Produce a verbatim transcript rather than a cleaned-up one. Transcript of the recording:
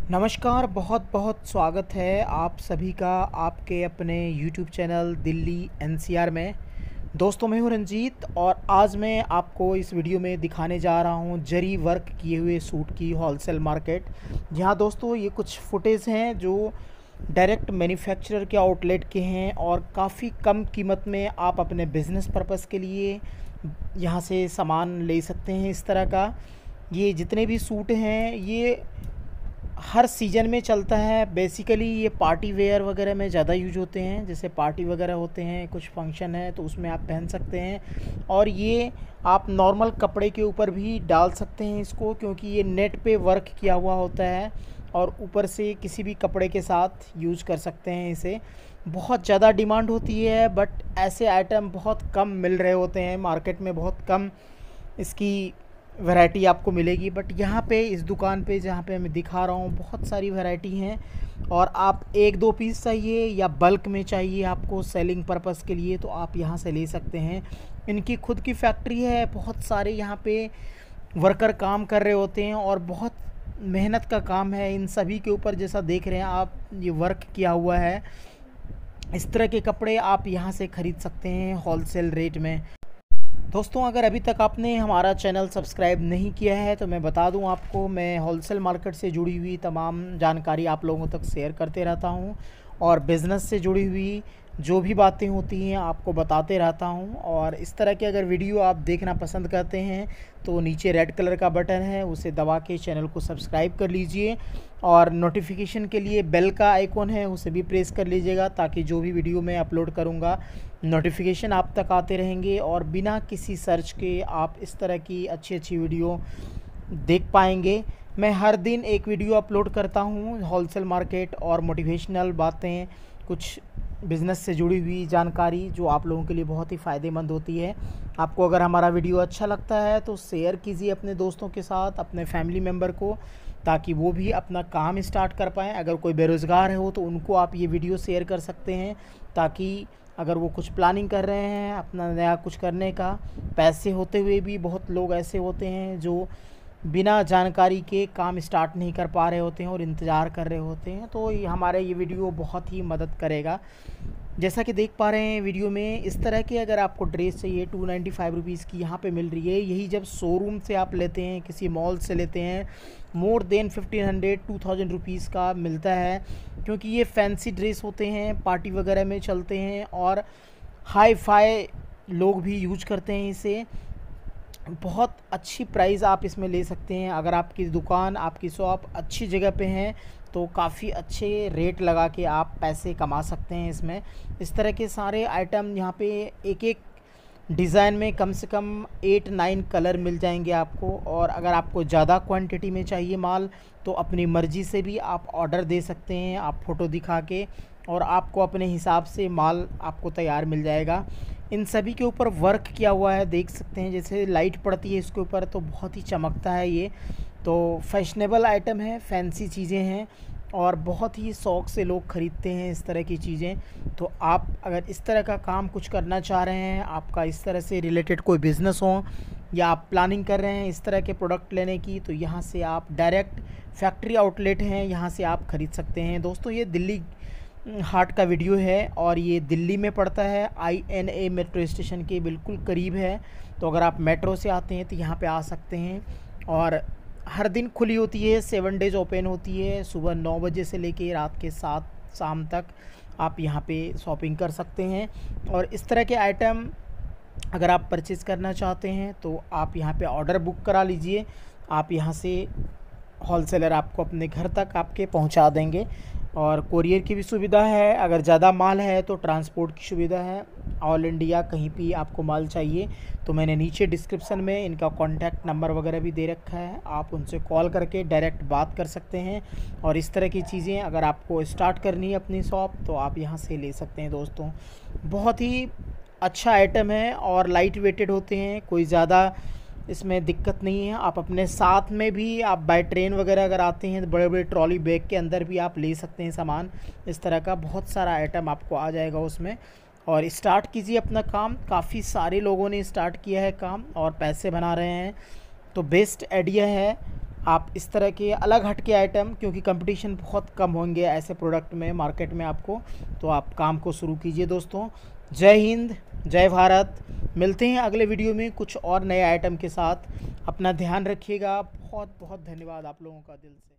नमस्कार, बहुत बहुत स्वागत है आप सभी का आपके अपने यूट्यूब चैनल दिल्ली एनसीआर में। दोस्तों, मैं हूं रंजीत और आज मैं आपको इस वीडियो में दिखाने जा रहा हूं जरी वर्क किए हुए सूट की होलसेल मार्केट। जहां दोस्तों ये कुछ फुटेज हैं जो डायरेक्ट मैन्युफैक्चरर के आउटलेट के हैं और काफ़ी कम कीमत में आप अपने बिज़नेस पर्पस के लिए यहां से सामान ले सकते हैं। इस तरह का ये जितने भी सूट हैं ये हर सीज़न में चलता है। बेसिकली ये पार्टी वेयर वगैरह में ज़्यादा यूज होते हैं, जैसे पार्टी वगैरह होते हैं, कुछ फंक्शन है तो उसमें आप पहन सकते हैं। और ये आप नॉर्मल कपड़े के ऊपर भी डाल सकते हैं इसको, क्योंकि ये नेट पे वर्क किया हुआ होता है और ऊपर से किसी भी कपड़े के साथ यूज कर सकते हैं इसे। बहुत ज़्यादा डिमांड होती है बट ऐसे आइटम बहुत कम मिल रहे होते हैं मार्केट में, बहुत कम इसकी वैरायटी आपको मिलेगी। बट यहाँ पे इस दुकान पे जहाँ पे मैं दिखा रहा हूँ बहुत सारी वैरायटी हैं। और आप एक दो पीस चाहिए या बल्क में चाहिए आपको सेलिंग पर्पस के लिए तो आप यहाँ से ले सकते हैं। इनकी खुद की फैक्ट्री है, बहुत सारे यहाँ पे वर्कर काम कर रहे होते हैं और बहुत मेहनत का काम है इन सभी के ऊपर। जैसा देख रहे हैं आप, ये वर्क किया हुआ है। इस तरह के कपड़े आप यहाँ से ख़रीद सकते हैं होलसेल रेट में। दोस्तों, अगर अभी तक आपने हमारा चैनल सब्सक्राइब नहीं किया है तो मैं बता दूं आपको, मैं होलसेल मार्केट से जुड़ी हुई तमाम जानकारी आप लोगों तक शेयर करते रहता हूं और बिज़नेस से जुड़ी हुई जो भी बातें होती हैं आपको बताते रहता हूं। और इस तरह के अगर वीडियो आप देखना पसंद करते हैं तो नीचे रेड कलर का बटन है, उसे दबा के चैनल को सब्सक्राइब कर लीजिए और नोटिफिकेशन के लिए बेल का आइकॉन है उसे भी प्रेस कर लीजिएगा, ताकि जो भी वीडियो मैं अपलोड करूंगा नोटिफिकेशन आप तक आते रहेंगे और बिना किसी सर्च के आप इस तरह की अच्छी अच्छी वीडियो देख पाएंगे। मैं हर दिन एक वीडियो अपलोड करता हूं होलसेल मार्केट और मोटिवेशनल बातें, कुछ बिज़नेस से जुड़ी हुई जानकारी जो आप लोगों के लिए बहुत ही फ़ायदेमंद होती है। आपको अगर हमारा वीडियो अच्छा लगता है तो शेयर कीजिए अपने दोस्तों के साथ, अपने फैमिली मेम्बर को, ताकि वो भी अपना काम स्टार्ट कर पाएँ। अगर कोई बेरोज़गार हो तो उनको आप ये वीडियो शेयर कर सकते हैं, ताकि अगर वो कुछ प्लानिंग कर रहे हैं अपना नया कुछ करने का, पैसे होते हुए भी बहुत लोग ऐसे होते हैं जो बिना जानकारी के काम स्टार्ट नहीं कर पा रहे होते हैं और इंतज़ार कर रहे होते हैं, तो ये हमारे ये वीडियो बहुत ही मदद करेगा। जैसा कि देख पा रहे हैं वीडियो में, इस तरह की अगर आपको ड्रेस चाहिए टू नाइन्टी फाइव रुपीज़ की यहाँ पे मिल रही है। यही जब शोरूम से आप लेते हैं, किसी मॉल से लेते हैं, more than fifteen hundred two thousand rupees का मिलता है, क्योंकि ये फैंसी ड्रेस होते हैं, पार्टी वगैरह में चलते हैं और हाई फाई लोग भी यूज करते हैं इसे। बहुत अच्छी प्राइस आप इसमें ले सकते हैं। अगर आपकी दुकान, आपकी शॉप अच्छी जगह पे है तो काफ़ी अच्छे रेट लगा के आप पैसे कमा सकते हैं इसमें। इस तरह के सारे आइटम यहाँ पे एक एक डिज़ाइन में कम से कम एट नाइन कलर मिल जाएंगे आपको। और अगर आपको ज़्यादा क्वांटिटी में चाहिए माल तो अपनी मर्ज़ी से भी आप ऑर्डर दे सकते हैं, आप फ़ोटो दिखा के, और आपको अपने हिसाब से माल आपको तैयार मिल जाएगा। इन सभी के ऊपर वर्क किया हुआ है, देख सकते हैं, जैसे लाइट पड़ती है इसके ऊपर तो बहुत ही चमकता है ये। तो फैशनेबल आइटम है, फैंसी चीज़ें हैं और बहुत ही शौक़ से लोग ख़रीदते हैं इस तरह की चीज़ें। तो आप अगर इस तरह का काम कुछ करना चाह रहे हैं, आपका इस तरह से रिलेटेड कोई बिज़नेस हो या आप प्लानिंग कर रहे हैं इस तरह के प्रोडक्ट लेने की, तो यहाँ से आप डायरेक्ट फैक्ट्री आउटलेट हैं, यहाँ से आप ख़रीद सकते हैं। दोस्तों, ये दिल्ली हाट का वीडियो है और ये दिल्ली में पड़ता है, I N A metro station के बिल्कुल करीब है। तो अगर आप मेट्रो से आते हैं तो यहाँ पे आ सकते हैं। और हर दिन खुली होती है, सेवन डेज ओपन होती है, सुबह नौ बजे से लेके रात के सात शाम तक आप यहाँ पे शॉपिंग कर सकते हैं। और इस तरह के आइटम अगर आप परचेज़ करना चाहते हैं तो आप यहाँ पे ऑर्डर बुक करा लीजिए। आप यहाँ से होलसेलर आपको अपने घर तक आपके पहुँचा देंगे और कोरियर की भी सुविधा है। अगर ज़्यादा माल है तो ट्रांसपोर्ट की सुविधा है। ऑल इंडिया कहीं भी आपको माल चाहिए तो मैंने नीचे डिस्क्रिप्शन में इनका कॉन्टैक्ट नंबर वगैरह भी दे रखा है, आप उनसे कॉल करके डायरेक्ट बात कर सकते हैं। और इस तरह की चीज़ें अगर आपको स्टार्ट करनी है अपनी शॉप तो आप यहाँ से ले सकते हैं। दोस्तों, बहुत ही अच्छा आइटम है और लाइट वेटेड होते हैं, कोई ज़्यादा इसमें दिक्कत नहीं है। आप अपने साथ में भी, आप बाय ट्रेन वगैरह अगर आते हैं तो बड़े बड़े ट्रॉली बैग के अंदर भी आप ले सकते हैं सामान। इस तरह का बहुत सारा आइटम आपको आ जाएगा उसमें। और स्टार्ट कीजिए अपना काम, काफ़ी सारे लोगों ने स्टार्ट किया है काम और पैसे बना रहे हैं, तो बेस्ट आइडिया है। आप इस तरह के अलग हट के आइटम, क्योंकि कंपटीशन बहुत कम होंगे ऐसे प्रोडक्ट में मार्केट में आपको, तो आप काम को शुरू कीजिए दोस्तों। जय हिंद, जय भारत। मिलते हैं अगले वीडियो में कुछ और नए आइटम के साथ। अपना ध्यान रखिएगा। बहुत बहुत धन्यवाद आप लोगों का दिल से।